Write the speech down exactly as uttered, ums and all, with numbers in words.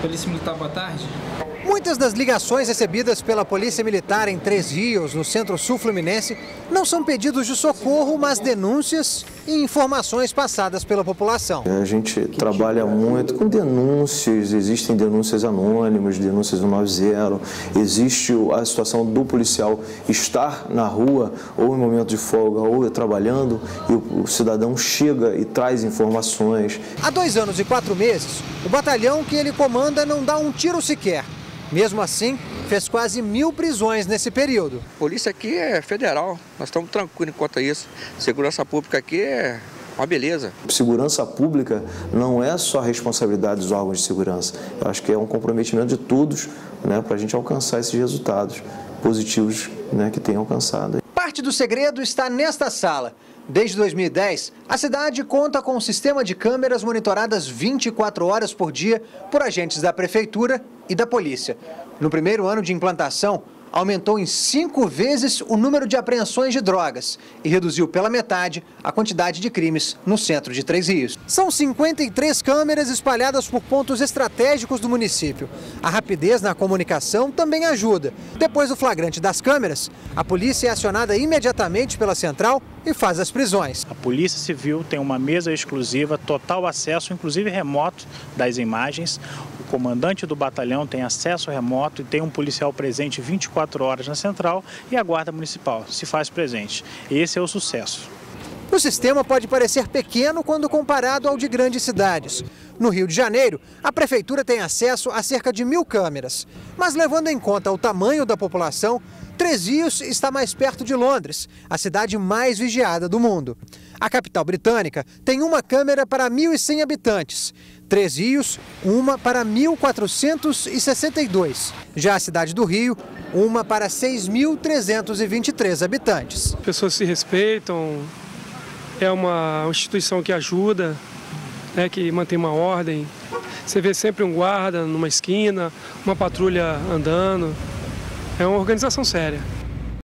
Polícia Militar, boa tarde. Muitas das ligações recebidas pela Polícia Militar em Três Rios, no centro-sul fluminense, não são pedidos de socorro, mas denúncias e informações passadas pela população. A gente trabalha muito com denúncias, existem denúncias anônimas, denúncias do nove zero, existe a situação do policial estar na rua, ou em momento de folga, ou trabalhando, e o cidadão chega e traz informações. Há dois anos e quatro meses, o batalhão que ele comanda não dá um tiro sequer. Mesmo assim, fez quase mil prisões nesse período. A polícia aqui é federal, nós estamos tranquilos quanto a isso. Segurança pública aqui é uma beleza. Segurança pública não é só a responsabilidade dos órgãos de segurança. Eu acho que é um comprometimento de todos, né, para a gente alcançar esses resultados positivos, né, que tem alcançado. Parte do segredo está nesta sala. Desde dois mil e dez, a cidade conta com um sistema de câmeras monitoradas vinte e quatro horas por dia por agentes da prefeitura e da polícia. No primeiro ano de implantação, aumentou em cinco vezes o número de apreensões de drogas e reduziu pela metade a quantidade de crimes no centro de Três Rios. São cinquenta e três câmeras espalhadas por pontos estratégicos do município. A rapidez na comunicação também ajuda. Depois do flagrante das câmeras, a polícia é acionada imediatamente pela central e faz as prisões. A Polícia Civil tem uma mesa exclusiva, total acesso, inclusive remoto, das imagens. O comandante do batalhão tem acesso remoto e tem um policial presente vinte e quatro horas na central e a Guarda Municipal se faz presente. Esse é o sucesso. O sistema pode parecer pequeno quando comparado ao de grandes cidades. No Rio de Janeiro, a prefeitura tem acesso a cerca de mil câmeras. Mas levando em conta o tamanho da população, Três Rios está mais perto de Londres, a cidade mais vigiada do mundo. A capital britânica tem uma câmera para mil e cem habitantes. Três Rios, uma para mil quatrocentos e sessenta e dois. Já a cidade do Rio, uma para seis mil trezentos e vinte e três habitantes. As pessoas se respeitam, é uma instituição que ajuda, né, que mantém uma ordem. Você vê sempre um guarda numa esquina, uma patrulha andando. É uma organização séria.